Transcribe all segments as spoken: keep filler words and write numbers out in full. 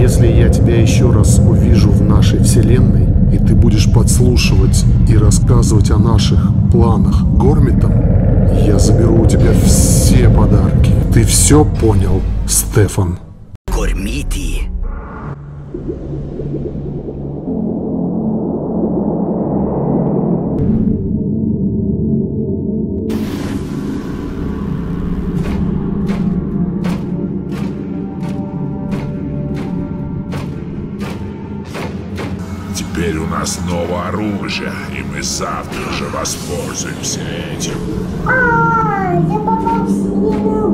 Если я тебя еще раз увижу в нашей вселенной, и ты будешь подслушивать и рассказывать о наших планах Гормитам, я заберу у тебя все подарки. Ты все понял, Стефан? Гормити. Теперь у нас новое оружие, и мы завтра же воспользуемся этим. А, я попал в синюю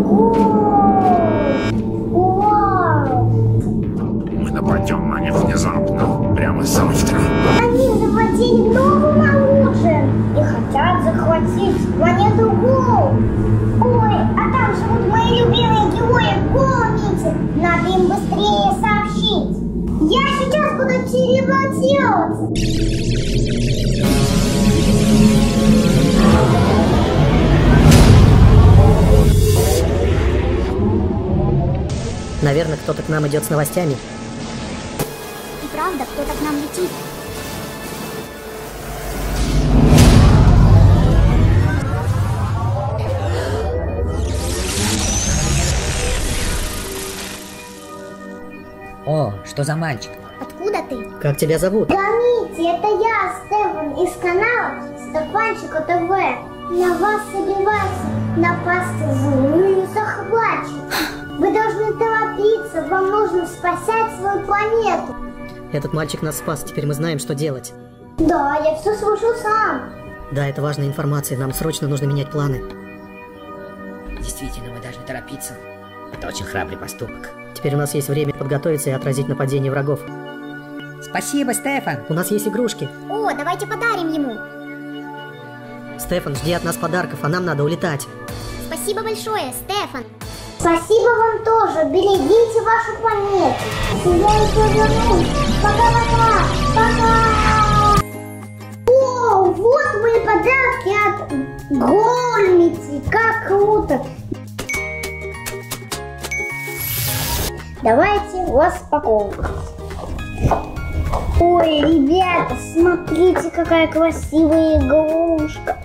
гору. Вау! Мы нападем на них внезапно, прямо завтра. Они захватили новым оружием и хотят захватить планету Гоу. Ой, а там живут мои любимые герои Гормити. Надо им быстрее сообщить. Я сейчас буду телепортироваться. Наверное, кто-то к нам идет с новостями. И правда, кто-то к нам летит. О, что за мальчик? Откуда ты? Как тебя зовут? Гормити, это я, Стефан, из канала Стефанчику ТВ. На вас собираются напасть злые захватчики. Вы должны торопиться, вам нужно спасать свою планету. Этот мальчик нас спас, теперь мы знаем, что делать. Да, я все слышал сам. Да, это важная информация, нам срочно нужно менять планы. Действительно, мы должны торопиться. Это очень храбрый поступок. Теперь у нас есть время подготовиться и отразить нападение врагов. Спасибо, Стефан. У нас есть игрушки. О, давайте подарим ему. Стефан, жди от нас подарков, а нам надо улетать. Спасибо большое, Стефан. Спасибо вам тоже. Берегите вашу планету. Я еще вернусь. Пока-пока. Пока. О, вот мои подарки от Гормити. Как круто. Давайте распаковывать. Ой, ребята, смотрите, какая красивая игрушка.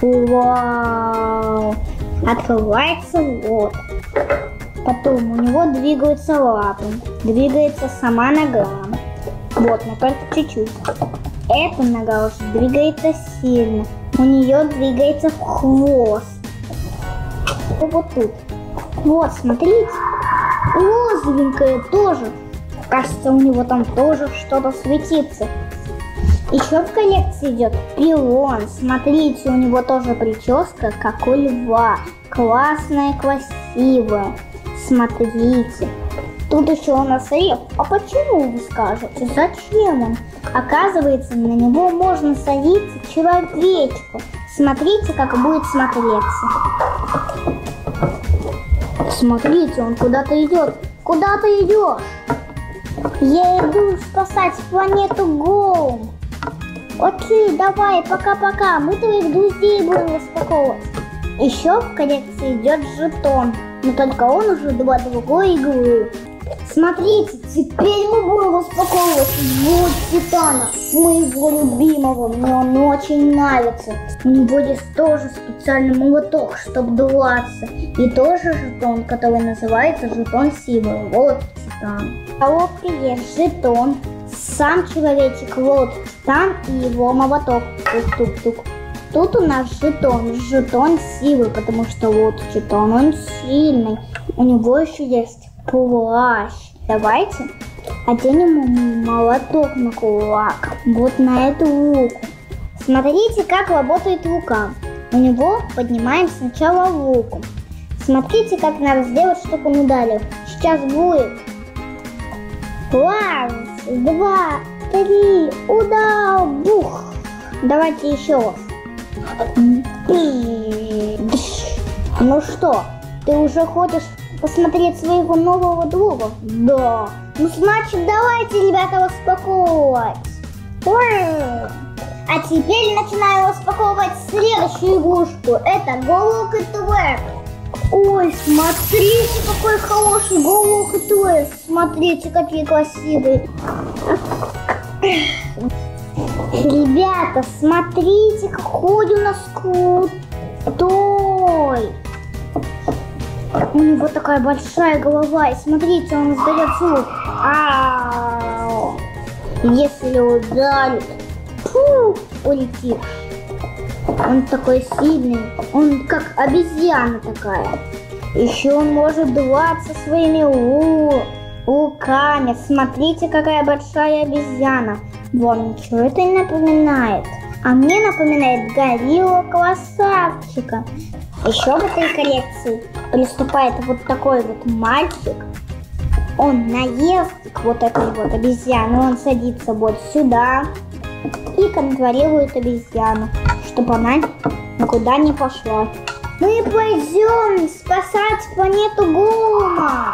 Вау. Открывается вот. Потом у него двигаются лапы. Двигается сама нога. Вот, но только чуть-чуть. Эта нога уже двигается сильно. У нее двигается хвост. Вот тут. Вот, смотрите. Розовенькое тоже. Кажется, у него там тоже что-то светится. Еще в коллекции идет пилон. Смотрите, у него тоже прическа, как у льва. Классная, красивая. Смотрите. Тут еще у нас реп. А почему, вы скажете? Зачем он? Оказывается, на него можно садиться человечку. Смотрите, как будет смотреться. Смотрите, он куда-то идет. Куда ты идешь? Я иду спасать планету Гоу. Окей, давай, пока-пока. Мы твоих друзей будем распаковывать. Еще в коллекции идет жетон, но только он уже для другой игры. Смотрите, теперь мы будем распаковывать вот Титана, моего любимого. Мне он очень нравится. У него есть тоже специальный молоток, чтобы драться. И тоже жетон, который называется жетон силы. Вот Титан. В коробке есть жетон, сам человечек, вот Титан и его молоток. Тук-тук-тук. Тут у нас жетон, жетон силы, потому что вот Титан, он сильный. У него еще есть плащ. Давайте оденем ему молоток на кулак, вот на эту руку. Смотрите, как работает рука. У него поднимаем сначала руку. Смотрите, как надо сделать, чтобы он ударил. Сейчас будет. Раз, два, три, удар, бух. Давайте еще раз. Ну что, ты уже хочешь посмотреть своего нового друга? Да. Ну значит, давайте, ребята, распаковывать. А теперь начинаю распаковывать следующую игрушку. Это Голок и Твер. Ой, смотрите, какой хороший головок и туес. Смотрите, какие красивые. Ребята, смотрите, какой у нас крутой. У него такая большая голова. И смотрите, он издает звук. Ау. Если ударит, фу, улетит. Он такой сильный. Он как обезьяна такая. Еще он может драться своими у руками. Смотрите, какая большая обезьяна. Вам ничего это не напоминает? А мне напоминает гориллу красавчика. Еще в этой коллекции приступает вот такой вот мальчик. Он наест вот этой вот обезьяны. Он садится вот сюда и контролирует обезьяну, чтобы она никуда не пошла. Мы пойдем спасать планету Гоума.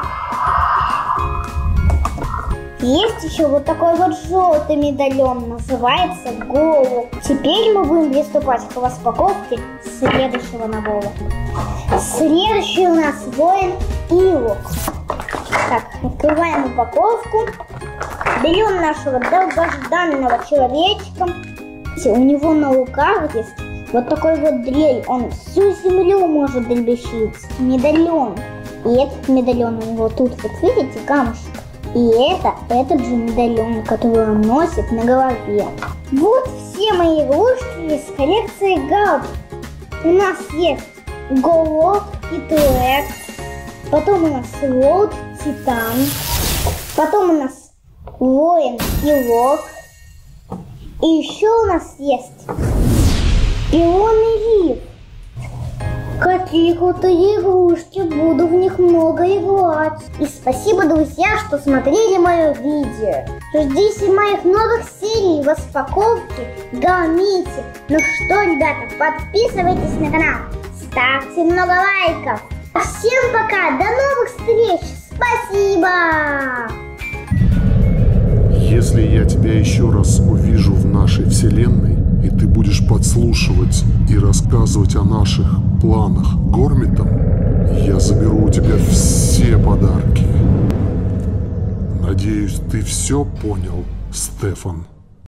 Есть еще вот такой вот желтый медальон, называется Гоу. Теперь мы будем приступать к распаковке следующего набора. Следующий у нас воин Илок. Так, открываем упаковку. Берем нашего долгожданного человечка. У него на руках есть вот такой вот дрель. Он всю землю может дребезжить. Медальон. И этот медальон у него тут, вот видите, камушек. И это этот же медальон, который он носит на голове. Вот все мои игрушки из коллекции Галп. У нас есть Голод и Туэк. Потом у нас Лорд Титан. Потом у нас Воин Илок. И еще у нас есть Пилон и Риф. Какие крутые игрушки, буду в них много играть. И спасибо, друзья, что смотрели мое видео. Ждите моих новых серий распаковки Галмити. Ну что, ребята, подписывайтесь на канал, ставьте много лайков. Всем пока, до новых встреч, спасибо! Если я тебя еще раз увижу в нашей вселенной, и ты будешь подслушивать и рассказывать о наших планах Гормитом, я заберу у тебя все подарки. Надеюсь, ты все понял, Стефан.